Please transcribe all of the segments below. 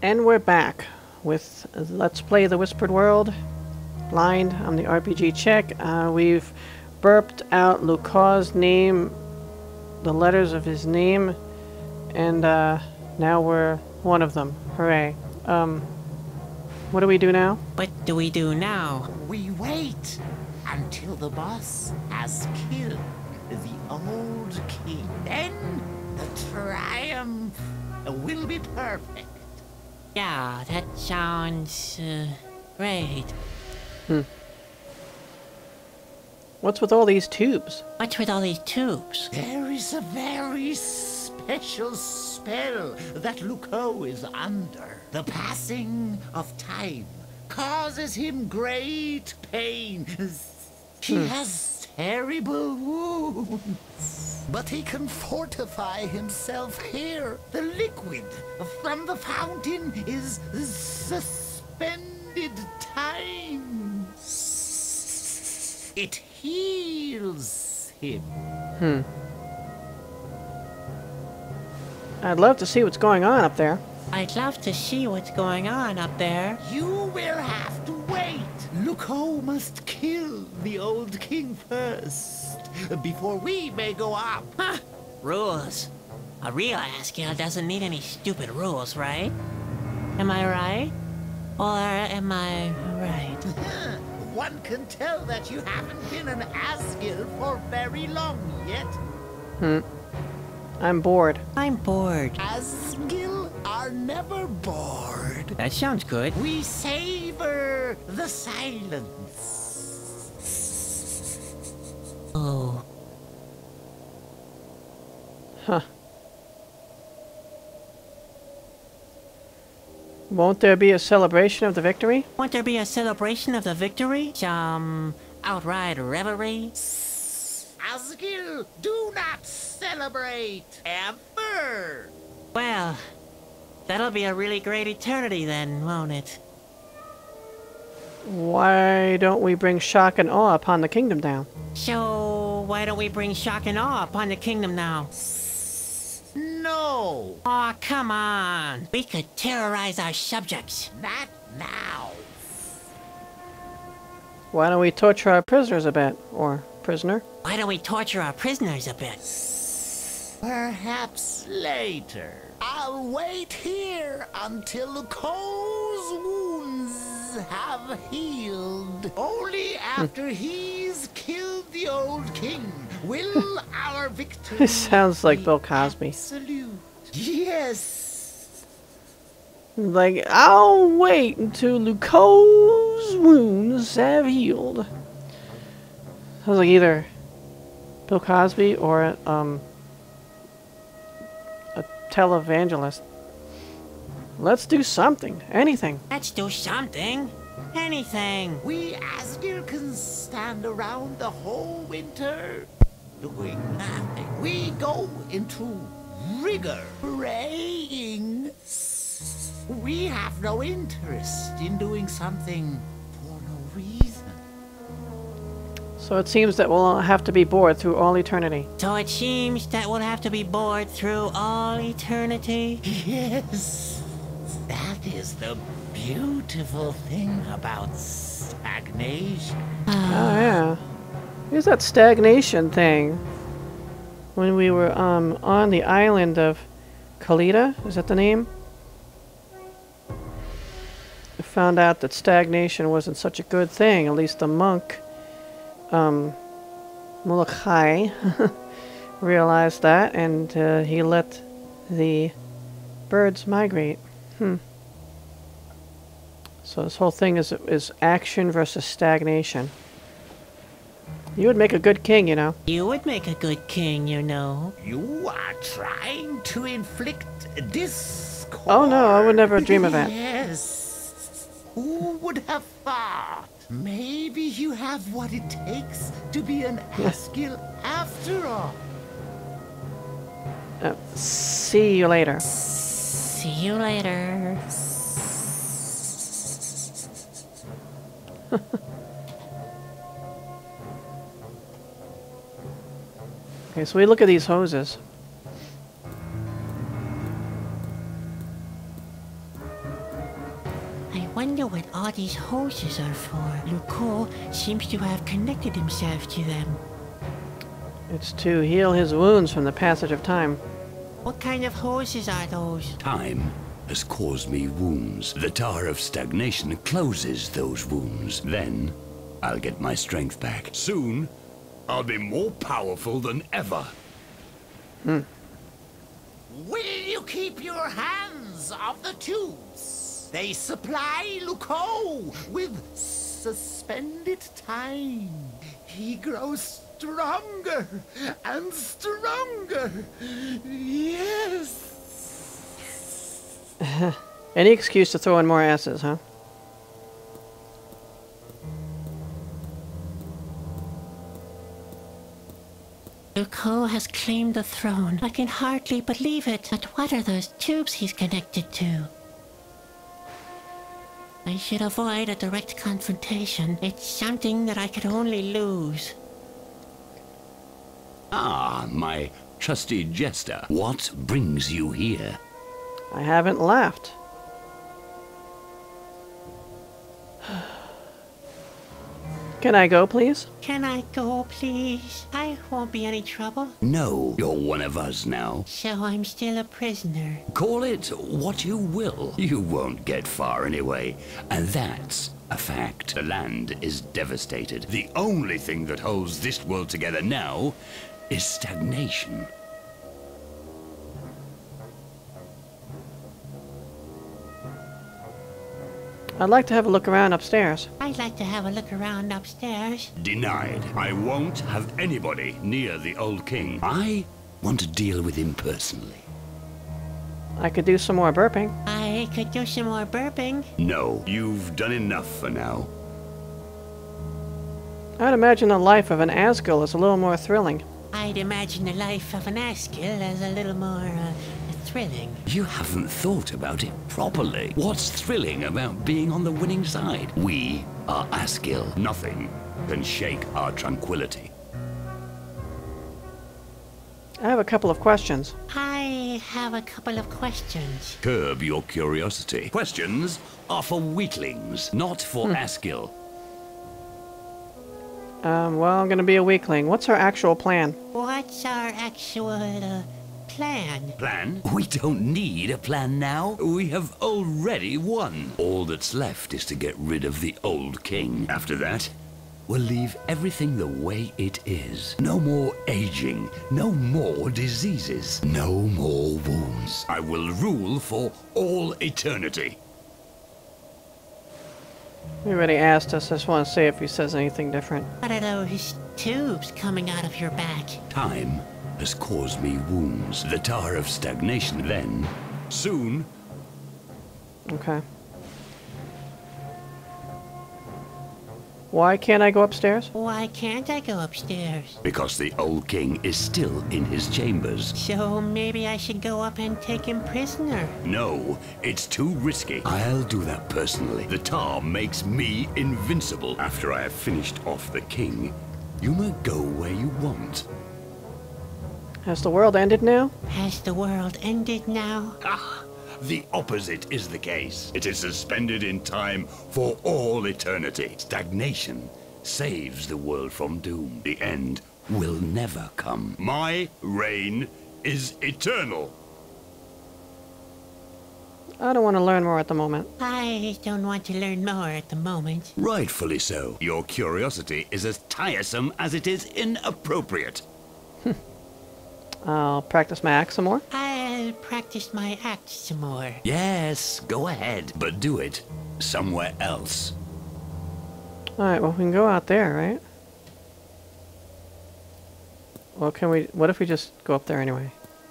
And we're back with Let's Play the Whispered World. Blind on the RPG check. We've burped out Loucaux' name, the letters of his name, and now we're one of them. Hooray. What do we do now? What do we do now? We wait until the boss has killed the old king. Then the triumph will be perfect. Yeah, that sounds great. What's with all these tubes? What's with all these tubes? There is a very special spell that Loucaux is under. The passing of time causes him great pain. He has terrible wounds. But he can fortify himself here. The liquid from the fountain is suspended time. It heals him. I'd love to see what's going on up there. I'd love to see what's going on up there. You will have to wait. Loucaux must kill the old king first, before we may go up. Huh? Rules. A real Asgil doesn't need any stupid rules, right? Am I right? Or am I right? One can tell that you haven't been an Asgil for very long yet. I'm bored. I'm bored. Asgil are never bored. That sounds good. We savor the silence. Oh. Huh. Won't there be a celebration of the victory? Won't there be a celebration of the victory? Some outright revelry? Asgil, do not celebrate ever. Well, that'll be a really great eternity then, won't it? Why don't we bring shock and awe upon the kingdom now? So, why don't we bring shock and awe upon the kingdom now? No, Aw, come on! We could terrorize our subjects. not now. Why don't we torture our prisoners a bit? Or prisoner? Why don't we torture our prisoners a bit? Perhaps later. I'll wait here until Loucaux' wounds have healed. Only after he's killed the old king will our victory This sounds like be Bill Cosby. absolute. Yes. Like, I'll wait until Loucaux' wounds have healed. Sounds like either Bill Cosby or a televangelist. Let's do something. Anything. Let's do something. Anything. We Asgil can stand around the whole winter doing nothing. We go into rigor, praying. We have no interest in doing something for no reason. So it seems that we'll have to be bored through all eternity. So it seems that we'll have to be bored through all eternity. Yes, that is the beautiful thing about stagnation. Oh yeah. Here's that stagnation thing. When we were on the island of Kalita, is that the name? We found out that stagnation wasn't such a good thing. At least the monk, Loucaux, realized that, and he let the birds migrate. So this whole thing is action versus stagnation. You would make a good king, you know. You would make a good king, you know. You are trying to inflict discord. Oh no, I would never dream of that. Yes. Who would have thought? Maybe you have what it takes to be an Asgil after all. See you later. See you later. Okay, so we look at these hoses. I wonder what all these hoses are for. Loucaux seems to have connected himself to them. It's to heal his wounds from the passage of time. What kind of hoses are those? Time has caused me wounds. The Tower of Stagnation closes those wounds. Then, I'll get my strength back. Soon, I'll be more powerful than ever. Will you keep your hands off the tubes? They supply Loucaux with suspended time. He grows stronger and stronger. Yes. Any excuse to throw in more asses, huh? Loucaux has claimed the throne. I can hardly believe it. But what are those tubes he's connected to? I should avoid a direct confrontation. It's something that I could only lose. Ah, my trusty jester. What brings you here? I haven't laughed. Can I go, please? Can I go, please? I won't be any trouble. No, you're one of us now. So I'm still a prisoner. Call it what you will. You won't get far anyway. And that's a fact. The land is devastated. The only thing that holds this world together now is stagnation. I'd like to have a look around upstairs. I'd like to have a look around upstairs. Denied. I won't have anybody near the old king. I want to deal with him personally. I could do some more burping. I could do some more burping. No, you've done enough for now. I'd imagine the life of an Asgil is a little more thrilling. I'd imagine the life of an Asgil as a little more, thrilling. You haven't thought about it properly. What's thrilling about being on the winning side? We are Asgil. Nothing can shake our tranquility. I have a couple of questions. I have a couple of questions. Curb your curiosity. Questions are for weaklings, not for Asgil. Well, I'm gonna be a weakling. What's our actual plan? What's our actual, plan? Plan? We don't need a plan now. We have already won. All that's left is to get rid of the old king. After that, we'll leave everything the way it is. No more aging, no more diseases, no more wounds. I will rule for all eternity. He already asked us. I just want to see if he says anything different. What are those tubes coming out of your back? Time has caused me wounds. The Tower of Stagnation then. Soon. Okay. Why can't I go upstairs? Why can't I go upstairs? Because the old king is still in his chambers. So maybe I should go up and take him prisoner. No, it's too risky. I'll do that personally. The tar makes me invincible. After I have finished off the king, you may go where you want. Has the world ended now? Has the world ended now? Ah, the opposite is the case. It is suspended in time for all eternity. Stagnation saves the world from doom. The end will never come. My reign is eternal. I don't want to learn more at the moment. I don't want to learn more at the moment. Rightfully so. Your curiosity is as tiresome as it is inappropriate. I'll practice my axe some more. I'll practice my act some more. Yes, go ahead, but do it somewhere else. Alright, well, we can go out there, right? Well, can we... What if we just go up there anyway?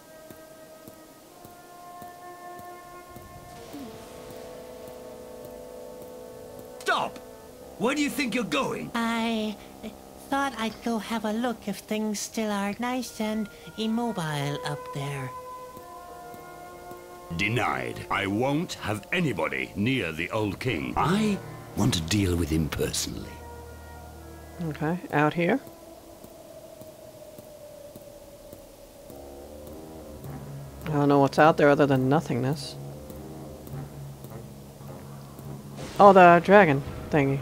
Stop! Where do you think you're going? I thought I'd go have a look if things still are nice and immobile up there. Denied. I won't have anybody near the old king. I want to deal with him personally. Okay, out here. I don't know what's out there other than nothingness. Oh, the dragon thingy.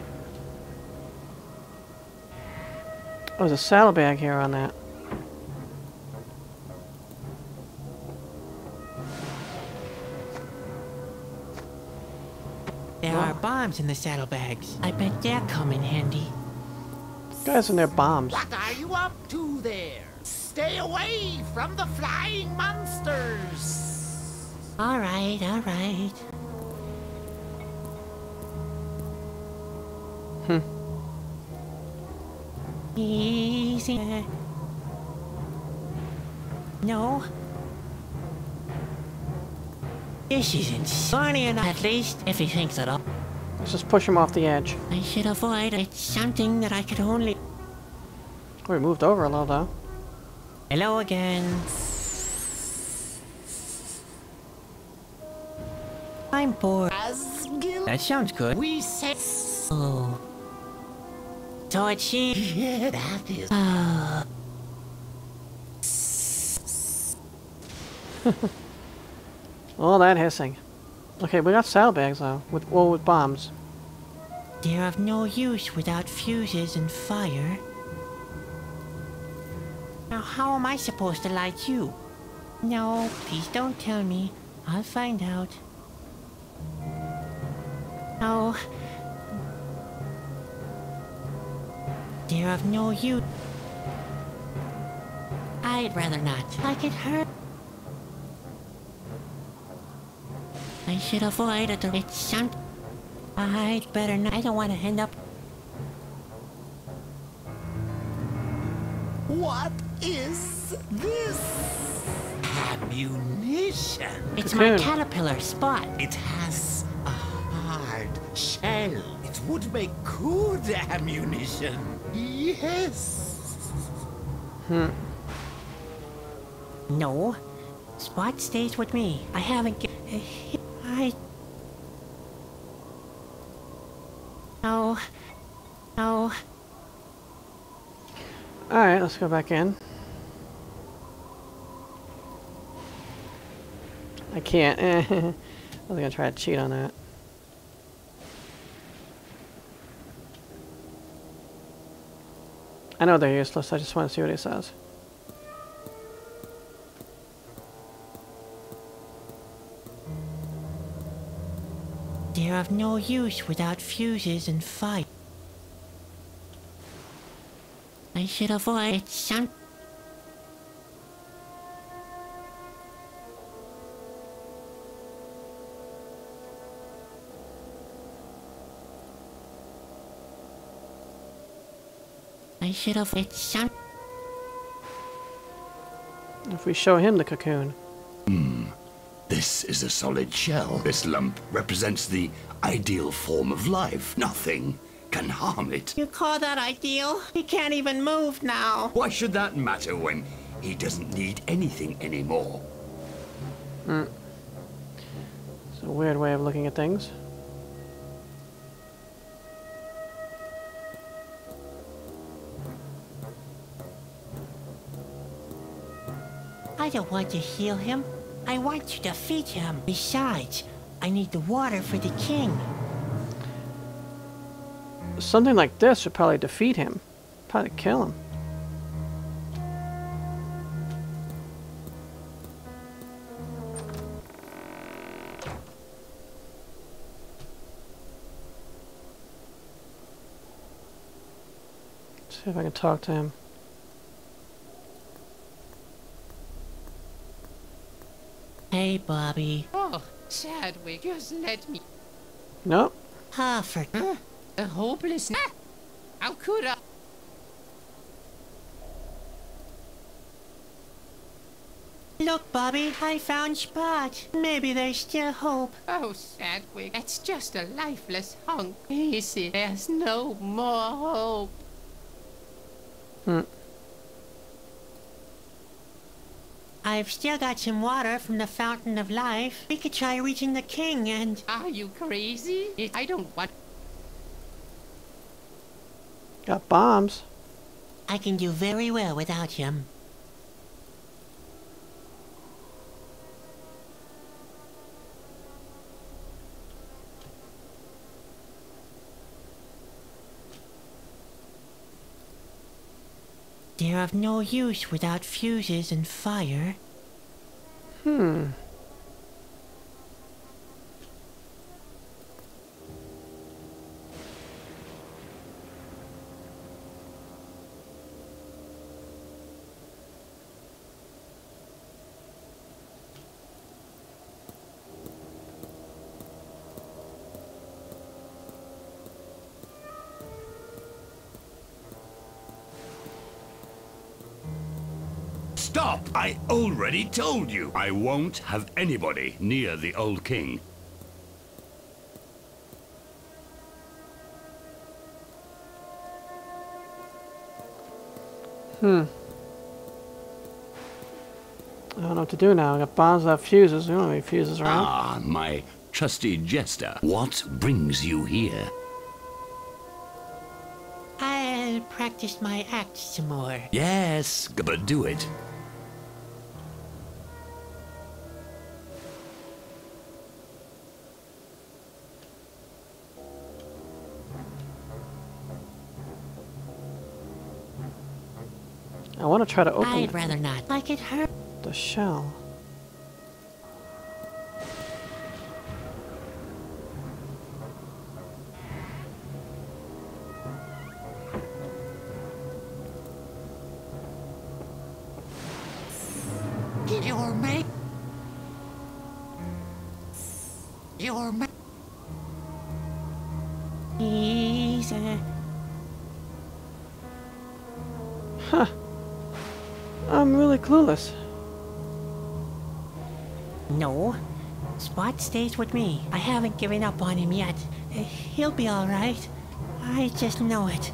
Oh, there's a saddlebag here on that. There are bombs in the saddlebags. I bet they'll come in handy. Guys and their bombs. What are you up to there? Stay away from the flying monsters! All right, all right. Easy. No. This isn't funny enough, at least, if he thinks it up. Let's just push him off the edge. I should avoid it. It's something that I could only... Oh, we moved over a little though. Hello again. I'm bored. Asgil, That sounds good. we say... Oh. So it seems... Yeah, that is... All that hissing. Okay, we got saddlebags though, with bombs. They're of no use without fuses and fire. Now how am I supposed to light you? No, please don't tell me. I'll find out. No. They're of no use. I'd rather not. I could hurt. I should avoid it. It's some... I'd better not. I don't want to end up... What is this? Ammunition. It's my Cocoon. caterpillar, Spot. It has a hard shell. It would make good ammunition. Yes. No. Spot stays with me. I haven't No. No. Alright, let's go back in. I can't. I was gonna try to cheat on that. I know they're useless, I just want to see what he says. They're of no use without fuses and fire. I should avoid some... I should avoid some... If we show him the cocoon. This is a solid shell. This lump represents the ideal form of life. Nothing can harm it. You call that ideal? He can't even move now. Why should that matter when he doesn't need anything anymore? It's a weird way of looking at things. I don't want to heal him. I want to defeat him. Besides, I need the water for the king. Something like this would probably defeat him. Probably kill him. See if I can talk to him. Hey, Bobby. Oh, Chadwick, just let me. Nope. Harford. The hopelessness. How could I? Look, Bobby, I found Spot. Maybe there's still hope. Oh, Chadwick, that's just a lifeless hunk. Easy, there's no more hope. I've still got some water from the Fountain of Life. We could try reaching the king and... Are you crazy? I don't want... Got bombs. I can do very well without him. They're of no use without fuses and fire. Stop! I already told you. I won't have anybody near the old king. I don't know what to do now. I got bombs without fuses. We don't have any fuses around. Ah, my trusty jester. What brings you here? I'll practice my act some more. Yes, but do it. I want to try to open I'd rather not. Like it hurt. the shell. He's Huh. I'm really clueless. No. Spot stays with me. I haven't given up on him yet. He'll be alright. I just know it.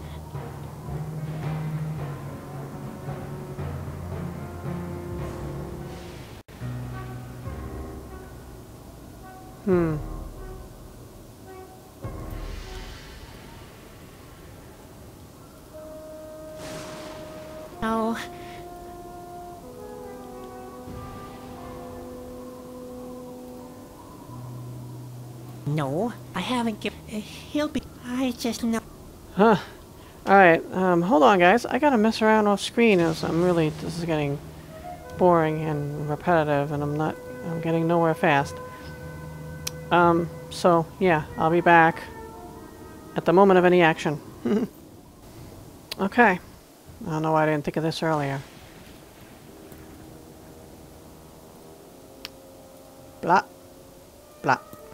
No. No, I haven't given. He'll be. I just know. Huh. Alright, hold on guys. I gotta mess around off screen as this is getting boring and repetitive and I'm getting nowhere fast. So yeah, I'll be back at the moment of any action. Okay. I don't know why I didn't think of this earlier. Blah. Blah.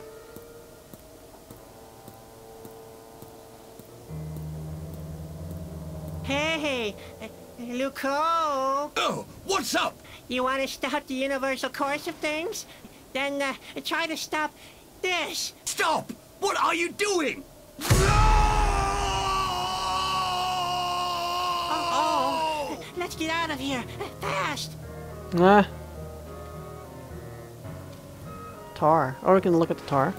Hey, Loucaux! Oh, what's up? You want to stop the universal course of things? Then try to stop this. Stop! What are you doing? Oh, let's get out of here fast. Nah. Tar. Or we can look at the tar.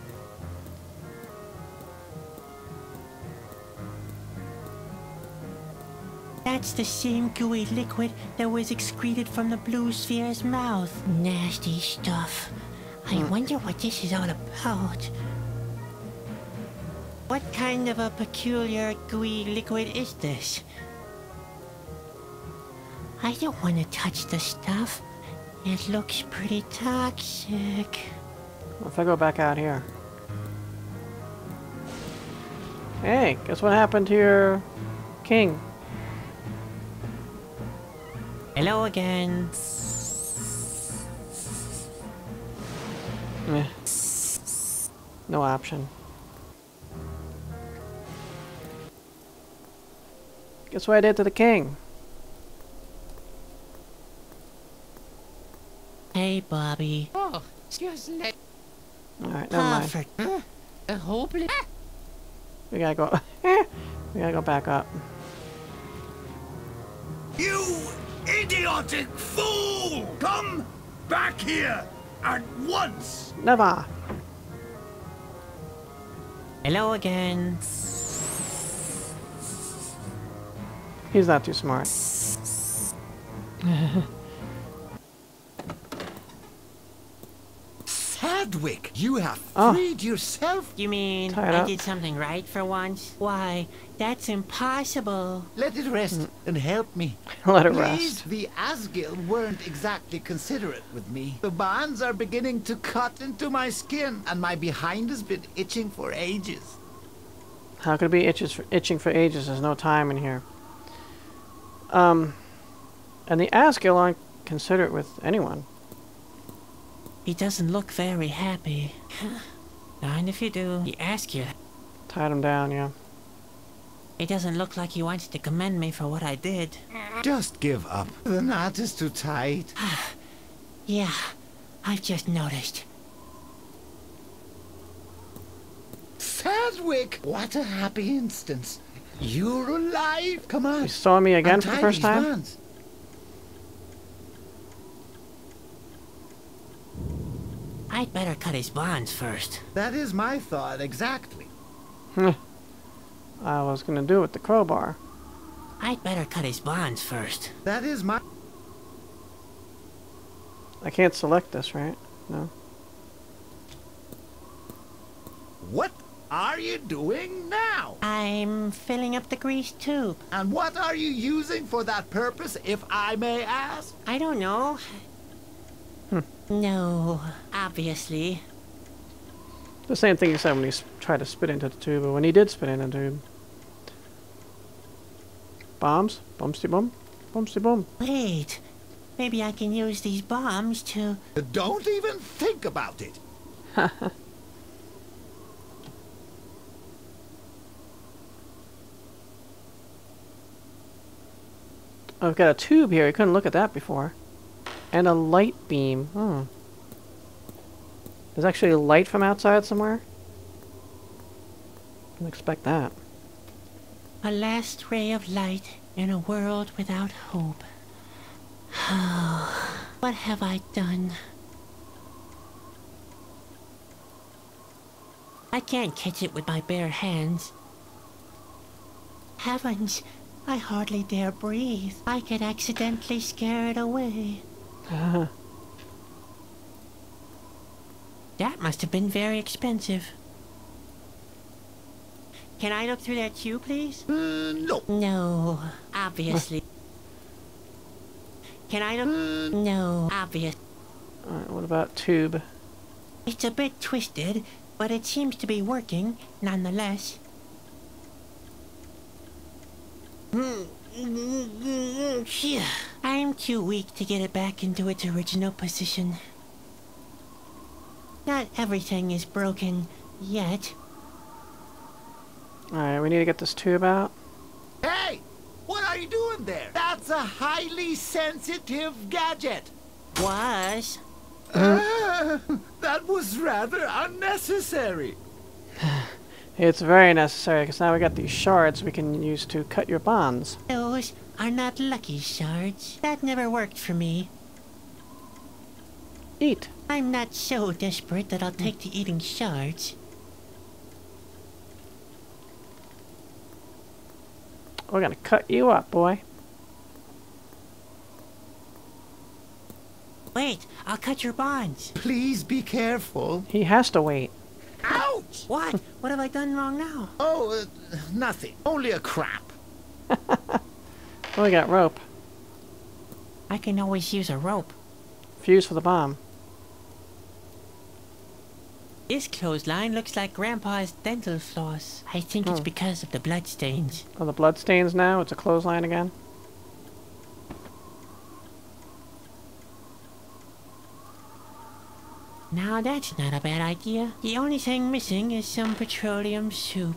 That's the same gooey liquid that was excreted from the blue sphere's mouth. Nasty stuff. I wonder what this is all about. What kind of a peculiar gooey liquid is this? I don't want to touch the stuff. It looks pretty toxic. If I go back out here. Hey, guess what happened to your king? Hello again. Meh. No option. Guess what I did to the king? Hey, Bobby. Oh, just let Alright, never mind. Comfort. hopeless. We gotta go. We gotta go back up. You idiotic fool! Come back here at once! Never! Hello again. He's not too smart. Sadwick, you have Oh. freed yourself. You mean Tie it I up. did something right for once? Why, that's impossible. Let it rest and help me. Let it Please, rest. the Asgil weren't exactly considerate with me. The bonds are beginning to cut into my skin, and my behind has been itching for ages. How could it be itching for ages? There's no time in here. And the Asgil aren't considerate with anyone. He doesn't look very happy. Mind if you do. He asks you. Tied him down, yeah. He doesn't look like he wants to commend me for what I did. Just give up. The knot is too tight. Yeah, I've just noticed. Sadwick! What a happy instance. You're alive. Come on. You saw me again for the untie first these time? bonds. I'd better cut his bonds first. That is my thought, exactly. I was gonna do it with the crowbar. I'd better cut his bonds first. That is my... I can't select this, right? No. What are you doing now? I'm filling up the grease tube. And what are you using for that purpose, if I may ask? I don't know. No, obviously. The same thing he said when he tried to spit into the tube, but when he did spit in the tube. Bombs? Bumsty bum? Bumsty bum. Wait, maybe I can use these bombs to... Don't even think about it. I've got a tube here. I couldn't look at that before. And a light beam. Hmm. There's actually a light from outside somewhere? Didn't expect that. A last ray of light in a world without hope. What have I done? I can't catch it with my bare hands. Heavens, I hardly dare breathe. I could accidentally scare it away. That must have been very expensive. Can I look through that tube, please? No. No, obviously. Can I look? No, obvious. Alright, what about tube? It's a bit twisted, but it seems to be working, nonetheless. I'm too weak to get it back into its original position. Not everything is broken yet. Alright, we need to get this tube out. Hey! What are you doing there? That's a highly sensitive gadget. Was. That was rather unnecessary. It's very necessary, because now we got these shards we can use to cut your bonds. Those are not lucky shards. That never worked for me. Eat. I'm not so desperate that I'll take to eating shards. We're gonna cut you up, boy. Wait, I'll cut your bonds. Please be careful. He has to wait. Ouch! What? What have I done wrong now? Oh, nothing. Only a cramp. Oh, we got rope. I can always use a rope. Fuse for the bomb. This clothesline looks like Grandpa's dental floss. I think it's because of the bloodstains. Oh, the blood stains now? It's a clothesline again? Now that's not a bad idea. The only thing missing is some petroleum soup.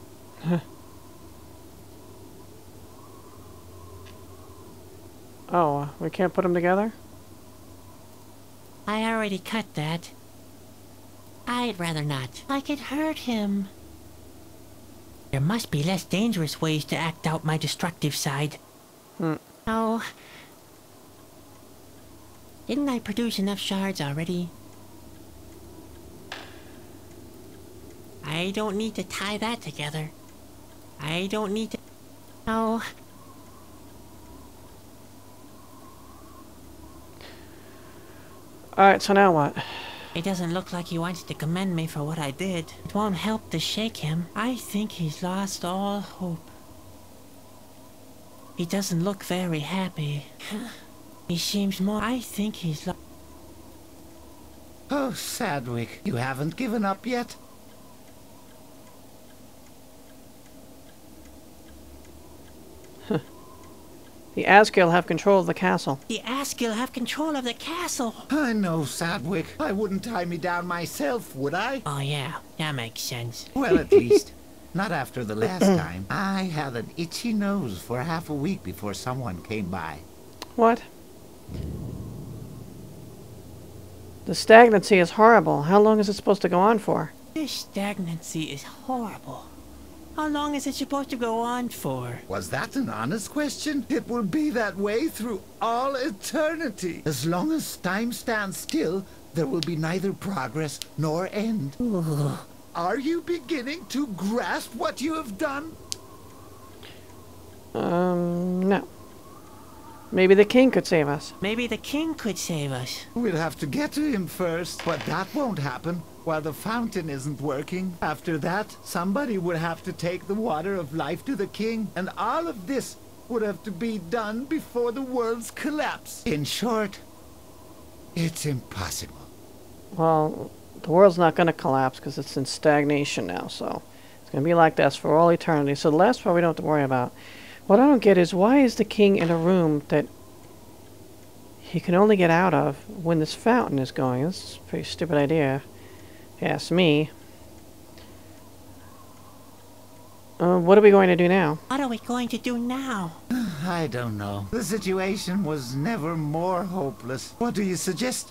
Oh, we can't put them together? I already cut that. I'd rather not. I could hurt him. There must be less dangerous ways to act out my destructive side. Oh. Didn't I produce enough shards already? I don't need to tie that together. I don't need to... Oh. Alright, so now what? He doesn't look like he wants to commend me for what I did. It won't help to shake him. I think he's lost all hope. He doesn't look very happy. He seems more... I think he's Oh, Sadwick, you haven't given up yet? The Asgil have control of the castle. The Asgil have control of the castle. I know, Sadwick. I wouldn't tie me down myself, would I? Oh yeah, that makes sense. Well, at least, not after the last time. I had an itchy nose for half a week before someone came by. What? The stagnancy is horrible. How long is it supposed to go on for? This stagnancy is horrible. How long is it supposed to go on for? Was that an honest question? It will be that way through all eternity. As long as time stands still, there will be neither progress nor end. Ooh. Are you beginning to grasp what you have done? No. Maybe the king could save us. Maybe the king could save us. We'll have to get to him first, but that won't happen while the fountain isn't working. After that, somebody would have to take the water of life to the king, and all of this would have to be done before the world's collapse. In short, it's impossible. Well, the world's not going to collapse because it's in stagnation now, so it's going to be like this for all eternity. So the last part we don't have to worry about. What I don't get is, why is the king in a room that he can only get out of when this fountain is going? This is a pretty stupid idea, if you ask me. What are we going to do now? What are we going to do now? I don't know. The situation was never more hopeless. What do you suggest?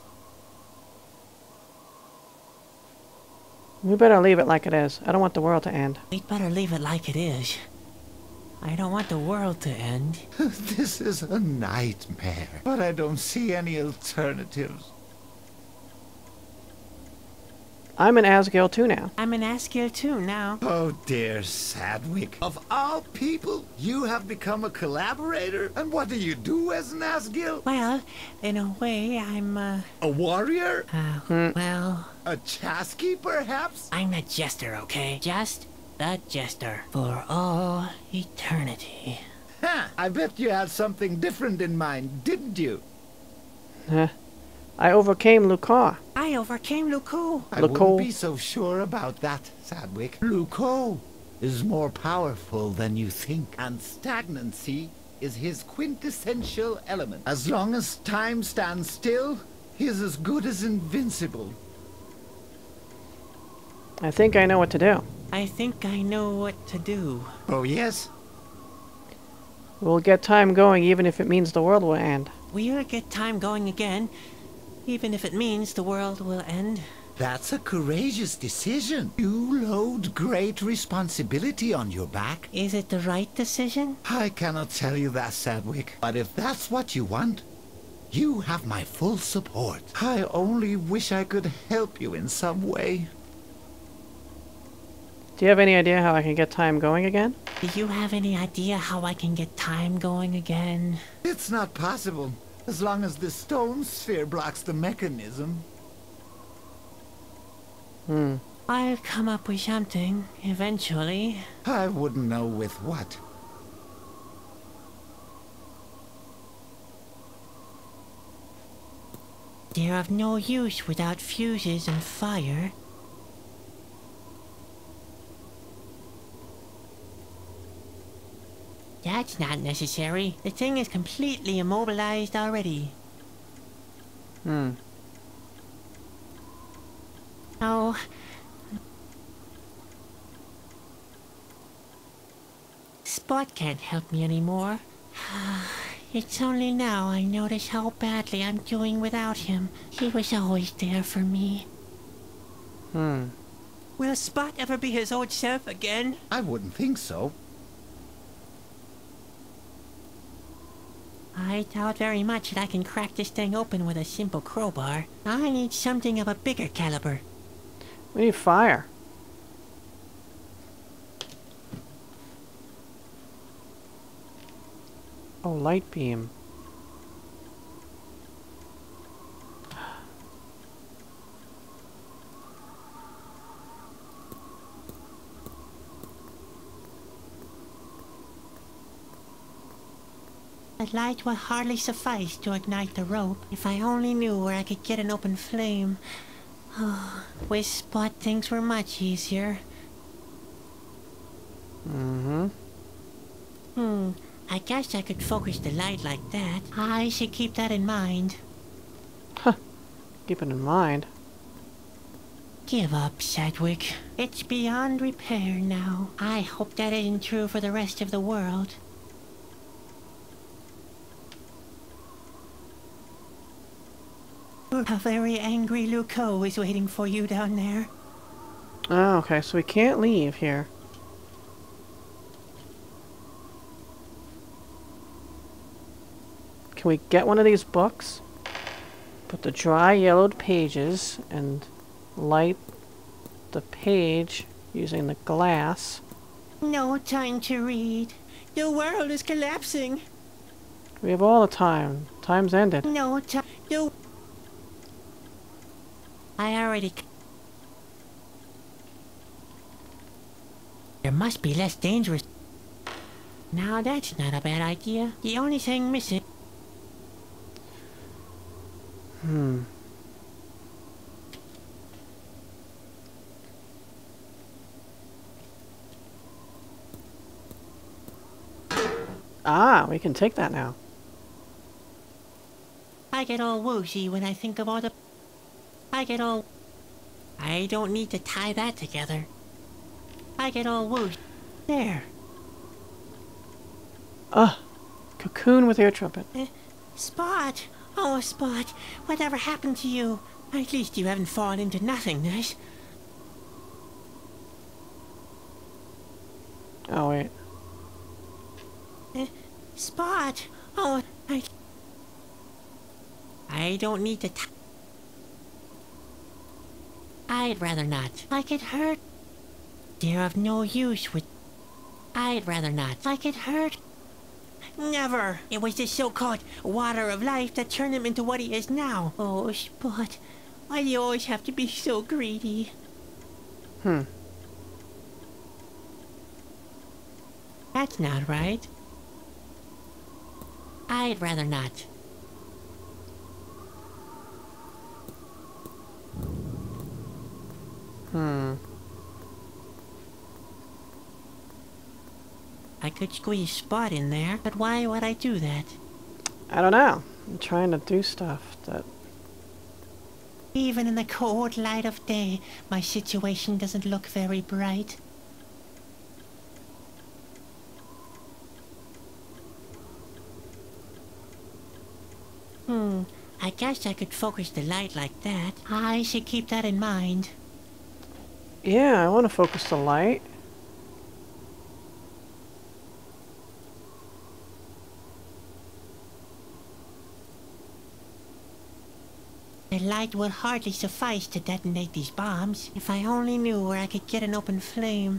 We better leave it like it is. I don't want the world to end. We'd better leave it like it is. I don't want the world to end. This is a nightmare, but I don't see any alternatives. I'm an Asgil too now. I'm an Asgil too now. Oh dear, Sadwick. Of all people, you have become a collaborator? And what do you do as an Asgil? Well, in a way, I'm, A warrior? well... A chasky, perhaps? I'm the jester, okay? Just the jester. For all eternity. Ha! I bet you had something different in mind, didn't you? I overcame Loucaux. I overcame Loucaux. I Loucaux. wouldn't be so sure about that, Sadwick. Loucaux is more powerful than you think, and stagnancy is his quintessential element. As long as time stands still, he is as good as invincible. I think I know what to do. I think I know what to do. Oh, yes? We'll get time going even if it means the world will end. We'll get time going again, even if it means the world will end. That's a courageous decision. You load great responsibility on your back. Is it the right decision? I cannot tell you that, Sadwick. But if that's what you want, you have my full support. I only wish I could help you in some way. Do you have any idea how I can get time going again? Do you have any idea how I can get time going again? It's not possible, as long as the stone sphere blocks the mechanism. I'll come up with something, eventually. I wouldn't know with what. They're of no use without fuses and fire. That's not necessary. The thing is completely immobilized already. Oh. Spot can't help me anymore. It's only now I notice how badly I'm doing without him. He was always there for me. Will Spot ever be his old self again? I wouldn't think so. I doubt very much that I can crack this thing open with a simple crowbar. I need something of a bigger caliber. We need fire. Oh, light beam. The light will hardly suffice to ignite the rope. If I only knew where I could get an open flame. Oh, Wisp thought things were much easier. I guess I could focus the light like that. I should keep that in mind. Keep it in mind. Give up, Sedgwick. It's beyond repair now. I hope that isn't true for the rest of the world. A very angry Loucaux is waiting for you down there. Oh, okay, so we can't leave here. Can we get one of these books? Put the dry yellowed pages and light the page using the glass. No time to read. The world is collapsing. We have all the time. Time's ended. No time. No. I already. There must be less dangerous. Now that's not a bad idea. The only thing missing. Ah, we can take that now. I get all woozy when I think of all the... I don't need to tie that together. I get all woozy. There. Cocoon with ear trumpet. Spot! Oh, Spot, whatever happened to you? At least you haven't fallen into nothingness. Oh, wait. Spot! Oh, I don't need to I'd rather not. I get hurt. They're of no use with... I'd rather not. I get hurt. Never! It was the so-called water of life that turned him into what he is now. Oh, Spot, why do you always have to be so greedy? That's not right. I'd rather not. I could squeeze Spot in there, but why would I do that? I don't know. I'm trying to do stuff that... Even in the cold light of day, my situation doesn't look very bright. I guess I could focus the light like that. I should keep that in mind. Yeah, I want to focus the light. The light would hardly suffice to detonate these bombs. If I only knew where I could get an open flame.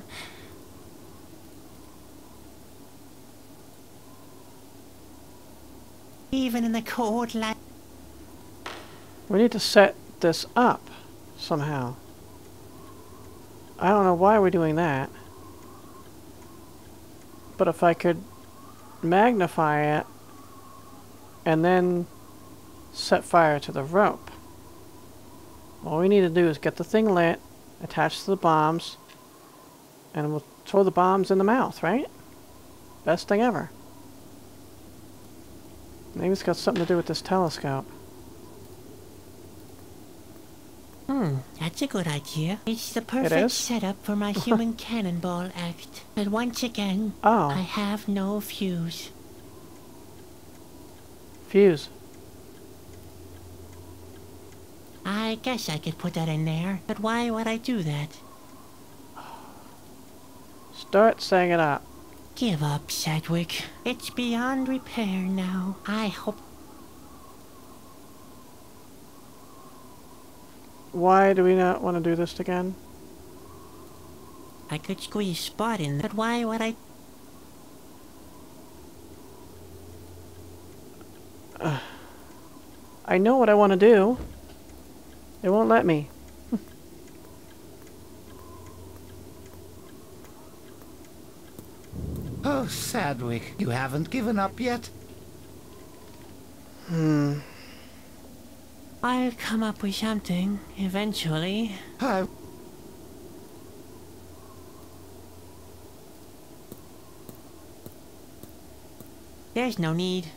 Even in the cold light... We need to set this up somehow. I don't know why we're doing that. But if I could magnify it and then set fire to the rope. All we need to do is get the thing lit, attach to the bombs, and we'll throw the bombs in the mouth, right? Best thing ever. Maybe it's got something to do with this telescope. That's a good idea. It's the perfect setup for my human cannonball act. But once again, I have no fuse. Fuse. I guess I could put that in there, but why would I do that? Start setting it up. Give up, Sedgwick. It's beyond repair now. I hope... Why do we not want to do this again? I could squeeze Spot in, but why would I... I know what I want to do. It won't let me. Oh, Sedgwick, you haven't given up yet? I'll come up with something, eventually. There's no need.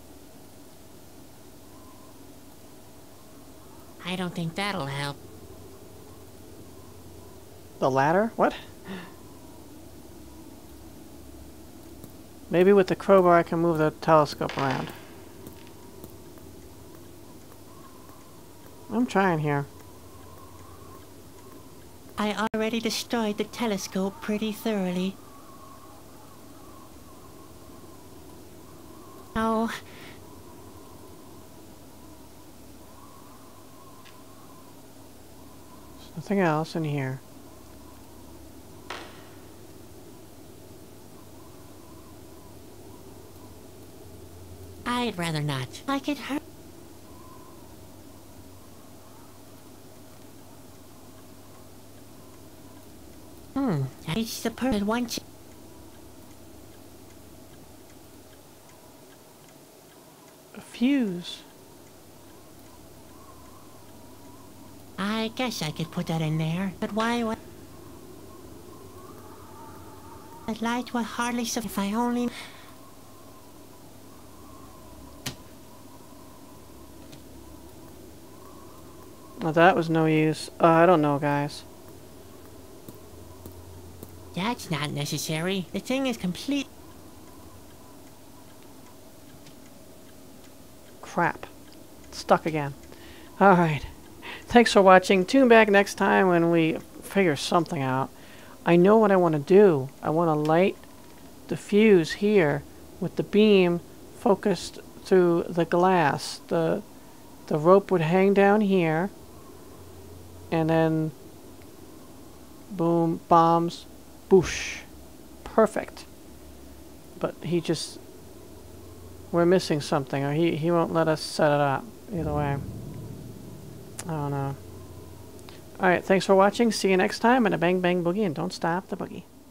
I don't think that'll help. The ladder? What? Maybe with the crowbar I can move the telescope around. I'm trying here. I already destroyed the telescope pretty thoroughly. Oh. There's nothing else in here. I'd rather not. I could hurt. It's the perfect one. A fuse. I guess I could put that in there, but why would... The light will hardly suffice if I only... Well, that was no use. I don't know, guys. That's not necessary. The thing is complete. Crap. Stuck again. Alright. Thanks for watching. Tune back next time when we figure something out. I know what I want to do. I want to light the fuse here with the beam focused through the glass. The rope would hang down here. And then... boom, bombs, boosh. Perfect. But he just... we're missing something, or he won't let us set it up. Either way. I don't know. Alright, thanks for watching. See you next time, and a bang bang boogie, and don't stop the boogie.